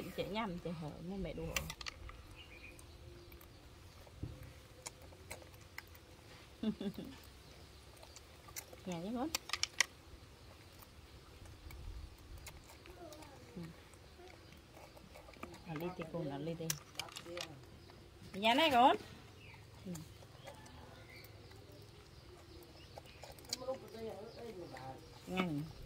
chạy nhầm chạy hở nên mẹ đùa. Nhà nhé con. Nó đi thì con nó đi đi. Nhà này con. Ngành.